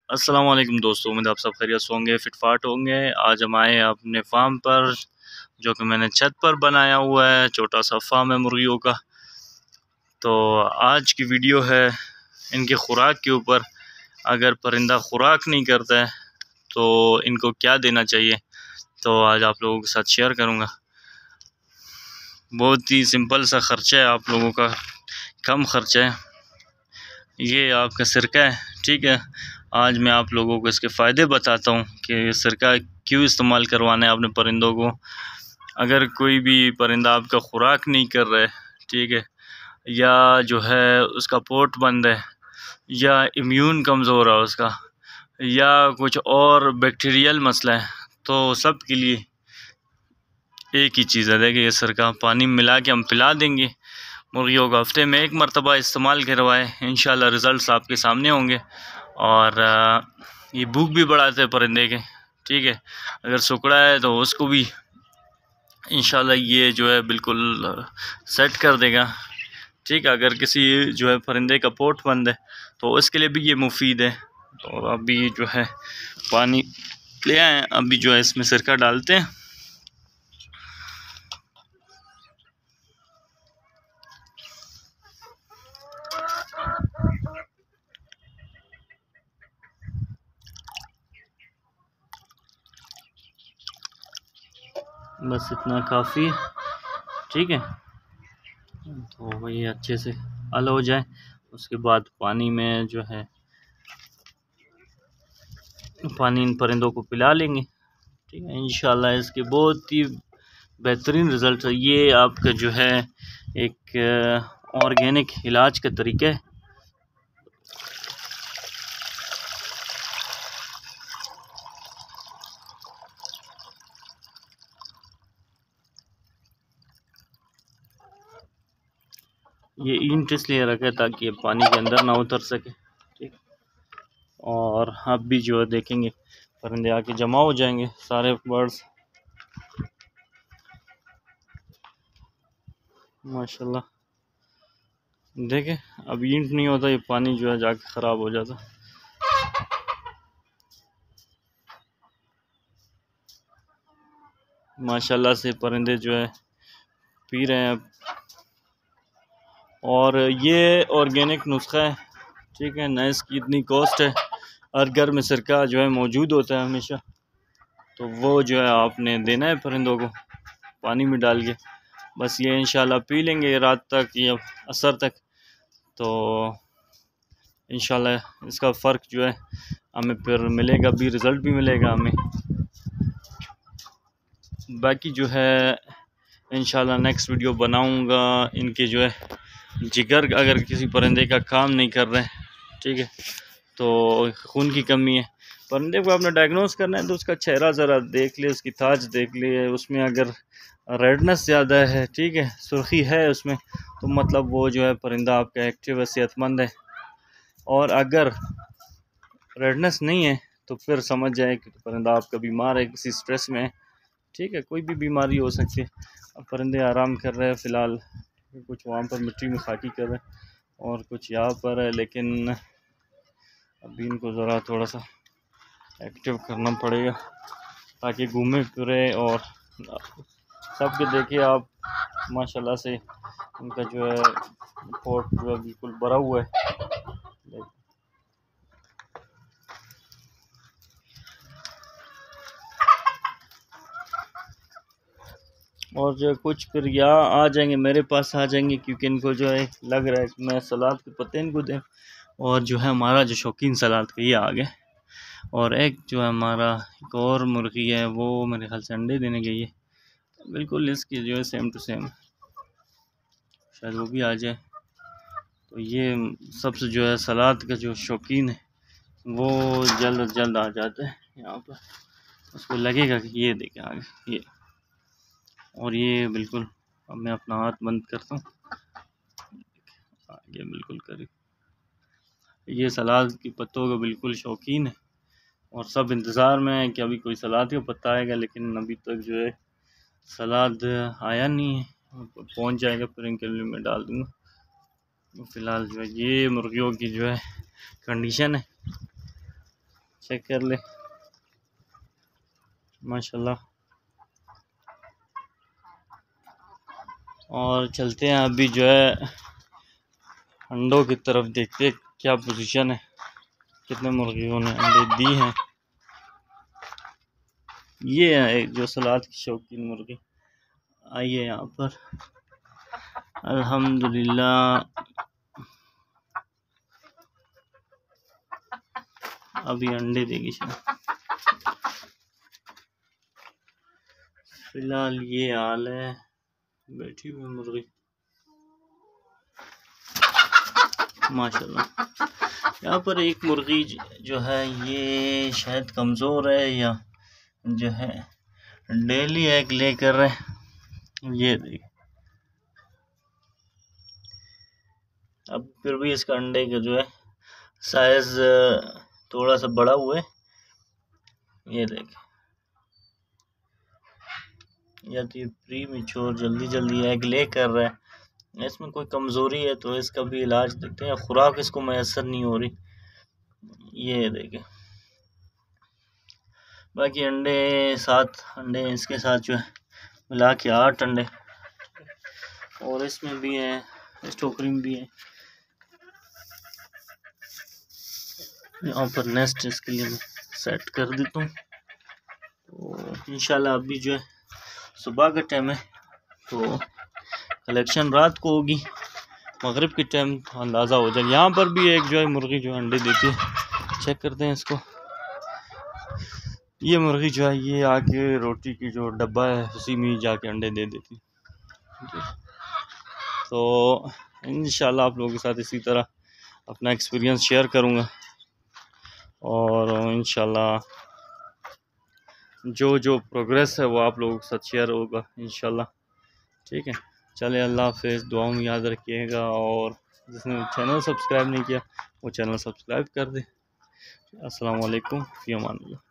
अस्सलाम वालेकुम दोस्तों, उम्मीद आप सब खैरियत से होंगे, फिटफाट होंगे। आज हम आए हैं अपने फार्म पर, जो कि मैंने छत पर बनाया हुआ है। छोटा सा फार्म है मुर्गियों का। तो आज की वीडियो है इनकी खुराक के ऊपर। अगर परिंदा खुराक नहीं करता है तो इनको क्या देना चाहिए, तो आज आप लोगों के साथ शेयर करूँगा। बहुत ही सिंपल सा ख़र्चा है, आप लोगों का कम ख़र्चा है। ये आपका सिरका है, ठीक है। आज मैं आप लोगों को इसके फ़ायदे बताता हूँ कि सिरका क्यों इस्तेमाल करवाना है अपने परिंदों को। अगर कोई भी परिंदा आपका खुराक नहीं कर रहा है, ठीक है, या जो है उसका पोट बंद है, या इम्यून कमज़ोर है उसका, या कुछ और बैक्टीरियल मसला है, तो सब के लिए एक ही चीज़ है। देखिए, ये सिरका पानी में मिला के हम पिला देंगे मुर्गियों को। हफ्ते में एक मरतबा इस्तेमाल करवाएं, इंशाल्लाह रिज़ल्ट्स आपके सामने होंगे। और ये भूख भी बढ़ाते हैं परिंदे के, ठीक है। अगर सुकड़ा है तो उसको भी इंशाल्लाह ये जो है बिल्कुल सेट कर देगा, ठीक है। अगर किसी जो है परिंदे का पोट बंद है तो उसके लिए भी ये मुफीद है। तो अभी जो है पानी ले आए, अभी जो है इसमें सिरका डालते हैं। बस इतना काफ़ी, ठीक है। तो ये अच्छे से हल हो जाए, उसके बाद पानी में जो है पानी इन परिंदों को पिला लेंगे, ठीक है। इंशाल्लाह इसके बहुत ही बेहतरीन रिज़ल्ट है। ये आपका जो है एक ऑर्गेनिक इलाज का तरीका है। ये ईंट इसलिए रखा है ताकि ये पानी के अंदर ना उतर सके, ठीक। और आप भी जो है देखेंगे परिंदे आके जमा हो जाएंगे, सारे बर्ड्स, माशाल्लाह। देखें, अब ईंट नहीं होता, ये पानी जो है जाके ख़राब हो जाता। माशाल्लाह से परिंदे जो है पी रहे हैं। और ये ऑर्गेनिक नुस्खा है, ठीक है ना। इसकी इतनी कॉस्ट है, हर घर में सिरका जो है मौजूद होता है हमेशा। तो वो जो है आपने देना है परिंदों को पानी में डाल के। बस ये इंशाल्लाह पी लेंगे रात तक या असर तक, तो इंशाल्लाह इसका फ़र्क जो है हमें फिर मिलेगा भी, रिज़ल्ट भी मिलेगा हमें। बाकी जो है इंशाल्लाह नेक्स्ट वीडियो बनाऊंगा। इनके जो है जिगर अगर किसी परिंदे का काम नहीं कर रहे हैं, ठीक है, तो खून की कमी है, परिंदे को आपने डायग्नोस करना है तो उसका चेहरा ज़रा देख ले, उसकी ताज देख ले। उसमें अगर रेडनेस ज़्यादा है, ठीक है, सुर्खी है उसमें, तो मतलब वो जो है परिंदा आपका एक्टिव है, सेहतमंद है। और अगर रेडनेस नहीं है तो फिर समझ जाए कि परिंदा आपका बीमार है, किसी स्ट्रेस में है, ठीक है। कोई भी बीमारी हो सकती है। अब परिंदे आराम कर रहे हैं फ़िलहाल, कुछ वहाँ पर मिट्टी में खाकी कर रहे हैं और कुछ यहाँ पर है, लेकिन अभी इनको ज़रा थोड़ा सा एक्टिव करना पड़ेगा ताकि घूमे फिरे। और सबके देखिए आप माशाल्लाह से उनका जो है पोट जो है बिल्कुल भरा हुआ है। और जो कुछ फिर यहाँ आ जाएंगे, मेरे पास आ जाएंगे, क्योंकि इनको जो है लग रहा है मैं सलाद के पत्ते इनको दें। और जो है हमारा जो शौकीन सलाद का ये आ गए। और एक जो है हमारा एक और मुर्गी है, वो मेरे ख्याल से अंडे देने गई है, बिल्कुल इसकी जो है सेम टू सेम, शायद वो भी आ जाए। तो ये सबसे जो है सलाद का जो शौकीन है वो जल्द जल्द आ जाता है यहाँ पर। उसको लगेगा कि ये देखें आगे ये, और ये बिल्कुल, अब मैं अपना हाथ बंद करता हूँ, आगे बिल्कुल करीब। ये सलाद के पत्तों का बिल्कुल शौकीन है और सब इंतज़ार में है कि अभी कोई सलाद का पत्ता आएगा, लेकिन अभी तक जो है सलाद आया नहीं है। पहुँच जाएगा फिर इनके लिए मैं डाल दूँगा। फ़िलहाल जो है ये मुर्गियों की जो है कंडीशन है। चेक कर ले माशाल्लाह। और चलते हैं अभी जो है अंडों की तरफ, देखते हैं क्या पोजीशन है, कितने मुर्गियों ने अंडे दी हैं। ये है एक जो सलाद की शौकीन मुर्गी आई है यहाँ पर, अल्हम्दुलिल्लाह अभी अंडे देगी शायद। फिलहाल ये हाल है, बैठी हुई मुर्गी माशाल्लाह। यहाँ पर एक मुर्गी जो है ये शायद कमज़ोर है या जो है डेली एग लेकर रहे। ये देखिए अब फिर भी इसका अंडे का जो है साइज थोड़ा सा बड़ा हुआ है। ये देखिए या तो ये प्री मैच्योर जल्दी एग ले कर रहा है, इसमें कोई कमज़ोरी है तो इसका भी इलाज देखते हैं, खुराक इसको मैसर नहीं हो रही। ये देखिए बाकी अंडे 7 अंडे इसके साथ जो है मिला के 8 अंडे, और इसमें भी है, इस टोकरी में भी है। यहाँ पर नेस्ट इसके लिए मैं सेट कर देता हूँ। तो इंशाल्लाह अभी जो है सुबह का टाइम है तो कलेक्शन रात को होगी, मगरिब के टाइम अंदाज़ा हो जाए। यहाँ पर भी एक जो है मुर्गी जो अंडे देती है, चेक करते हैं इसको। ये मुर्गी जो है ये आके रोटी की जो डब्बा है उसी में जाके अंडे दे देती है। तो इंशाल्लाह आप लोगों के साथ इसी तरह अपना एक्सपीरियंस शेयर करूँगा, और इंशाल्लाह जो प्रोग्रेस है वो आप लोगों के साथ शेयर होगा इंशाल्लाह। ठीक है, चले अल्लाह हाफ़िज़, दुआओं में याद रखिएगा, और जिसने चैनल सब्सक्राइब नहीं किया वो चैनल सब्सक्राइब कर दे। अस्सलाम वालेकुम, फ़ी अमान अल्लाह।